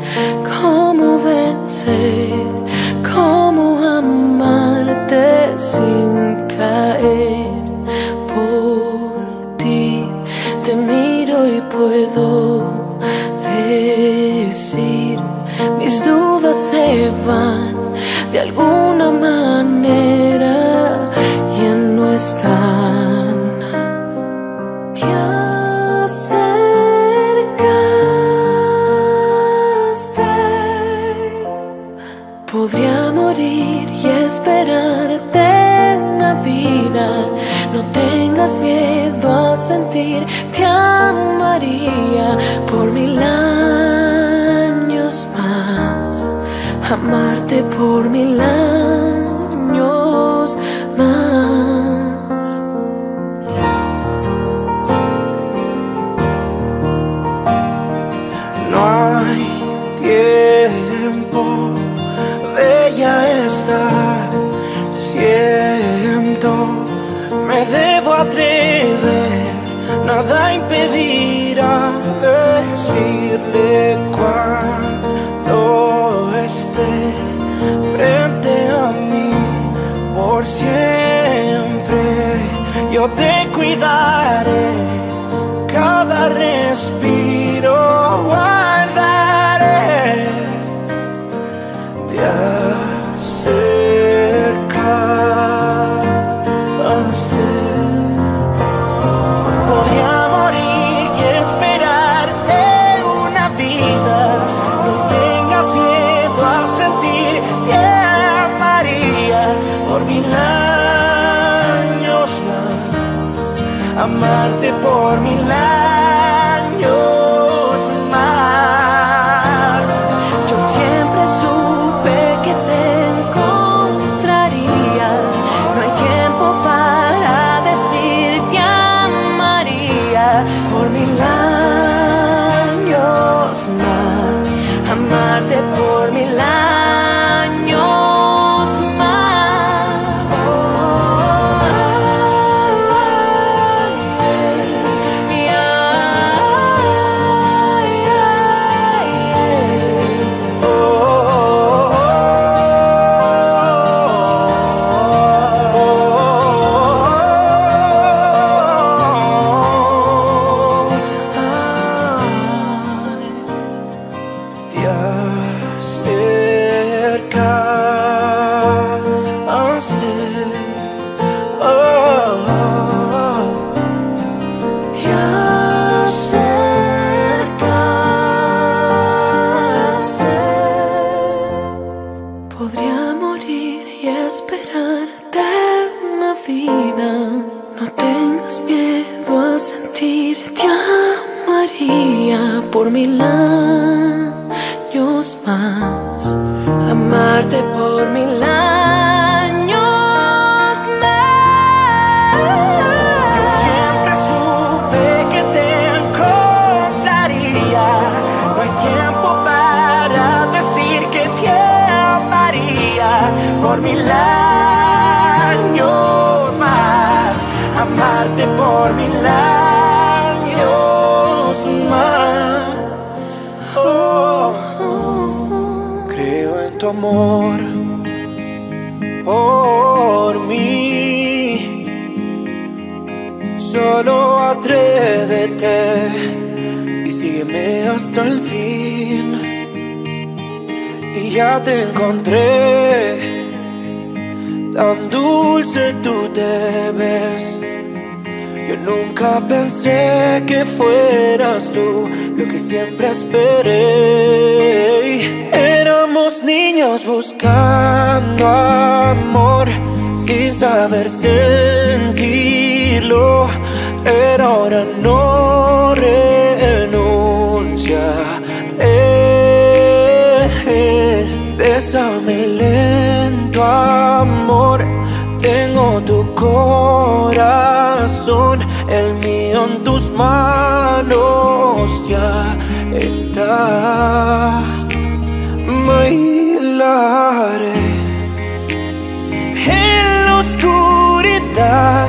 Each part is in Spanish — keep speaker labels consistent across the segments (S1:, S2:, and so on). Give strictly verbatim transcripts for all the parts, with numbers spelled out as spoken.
S1: cómo vencer, cómo amarte sin caer. Por ti te miro y puedo decir, mis dudas se van de alguna manera, ya no están. Te acercaste. Podría morir y esperarte una vida. No tengas miedo a sentir, te amaría por mil años más, amarte por mil años más.
S2: No hay tiempo, bella está, siento, me debo atrever, nada impedirá decirle cuando esté frente a mí. Por siempre yo te cuidaré, cada respiro guardaré. Te acercaste. Podría morir y esperarte una vida. No tengas miedo a sentir, te amaría por mil años más, amarte por mil años más. Yo siempre supe que te encontraría. No hay tiempo para decir te amaría por mil años más, amarte por mil años más. Oh, te acercaste. Podría morir y esperarte una vida. No tengas miedo a sentir, te amaría por mil años más, amarte por mil años más. Yo siempre supe que te encontraría. No hay tiempo para decir que te amaría por mil años más, amarte por mil años más. Oh, oh. Creo en tu amor por mí. Solo atrévete y sígueme hasta el fin. Y ya te encontré, tan dulce tú te ves. Yo nunca pensé que fueras tú lo que siempre esperé. Éramos niños buscando amor sin saber sentirlo, pero ahora no renunciaré. Bésame lento, amor. Tengo tu corazón, el mío en tus manos ya está. Bailaré en la oscuridad,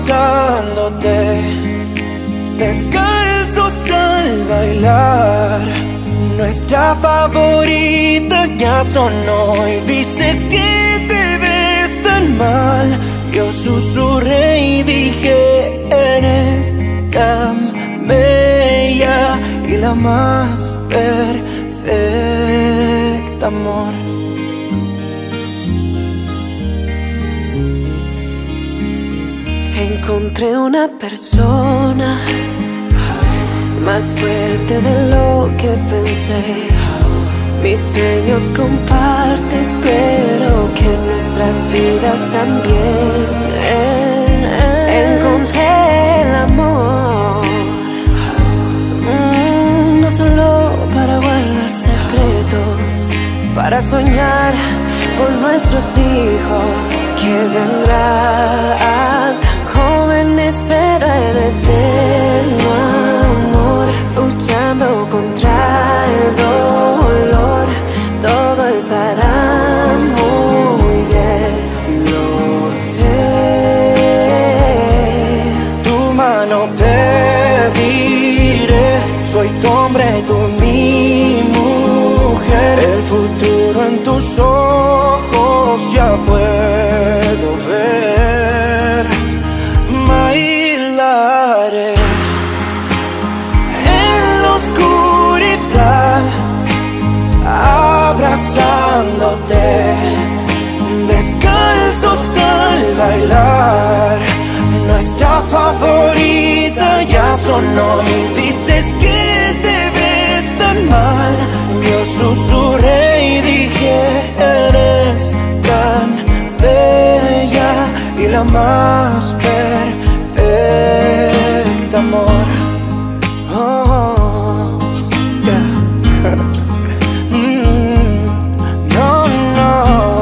S2: abrazándote, descalzos al bailar. Nuestra favorita ya sonó y dices que te ves tan mal. Yo susurré y dije, eres tan bella y la más perfecta, amor.
S1: Encontré una persona más fuerte de lo que pensé. Mis sueños compartes, pero que nuestras vidas también. Encontré el amor, mm, no solo para guardar secretos, para soñar por nuestros hijos que vendrán. Tan jóvenes pero en eterno amor, luchando contra el dolor. Todo estará muy bien, lo sé.
S2: Tu mano pediré, soy tu hombre, tú mi mujer. El futuro en tus ojos ya puedo ver. Bailaré en la oscuridad, abrazándote, descalzos al bailar. Nuestra favorita ya sonó y dices que te ves tan mal. Yo susurré y dije, eres tan bella y la más perfecta, amor. Oh, yeah. mm, no, no,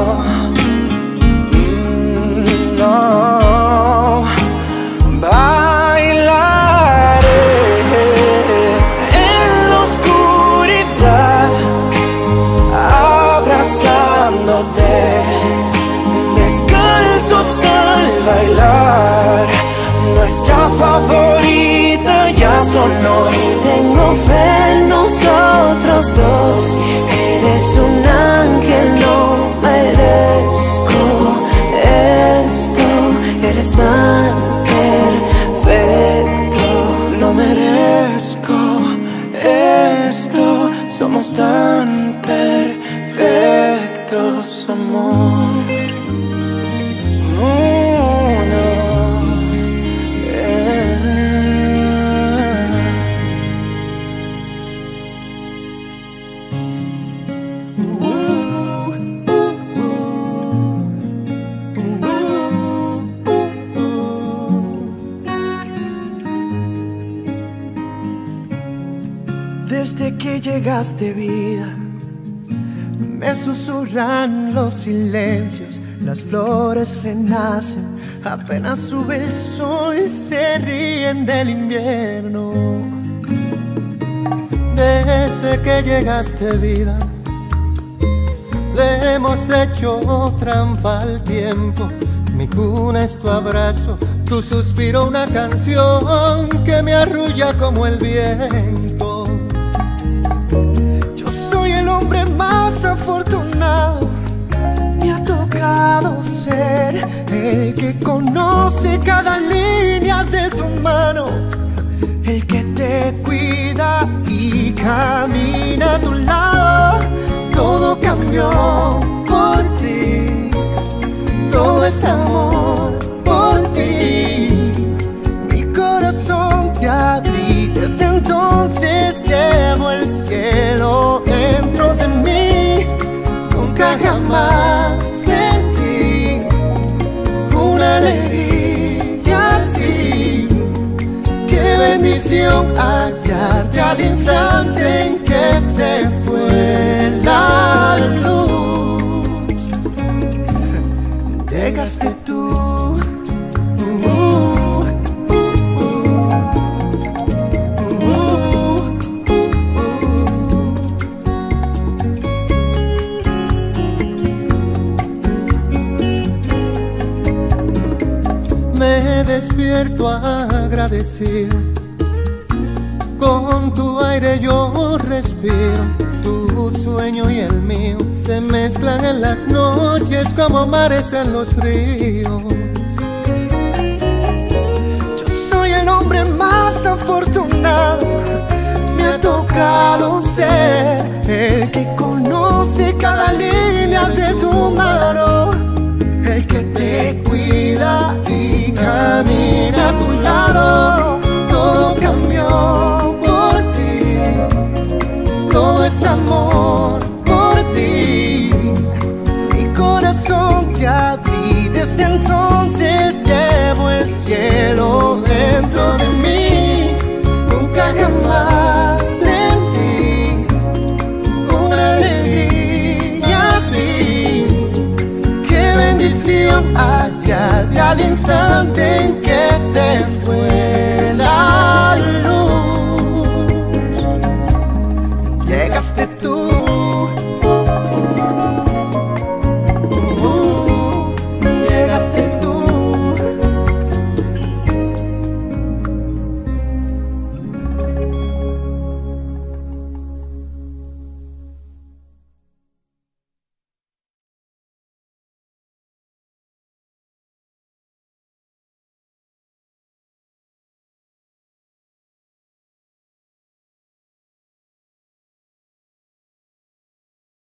S2: mm, no. Bailaré en la oscuridad, abrazándote, descalzos al bailar. Nuestra favorita ya sonó y
S1: Tengo fe en nosotros dos. Eres un ángel, no merezco esto. Eres tan perfecto.
S2: no merezco esto. Somos tan perfectos, amor. Oh, no.
S3: Desde que llegaste, vida, me susurran los silencios, las flores renacen, apenas sube el sol y se ríen del invierno. Desde que llegaste, vida, le hemos hecho trampa al tiempo. Mi cuna es tu abrazo, tu suspiro una canción que me arrulla como el viento. Yo soy el hombre más afortunado, me ha tocado ser el que conoce cada línea de tu mano, el que te cuida y camina a tu lado. Todo cambió por ti, todo es amor por ti. Mi corazón te abrí, desde entonces llevo el cielo dentro de mí. Nunca jamás sentí una alegría así. Qué bendición hallarte al instante en que se fue la luz. Llegaste tú. Uh, uh, uh, uh, uh, uh. Me despierto agradecido Con tu aire yo respiro, tu sueño y el mío se mezclan en las noches como mares en los ríos.
S4: Yo soy el hombre más afortunado, me ha tocado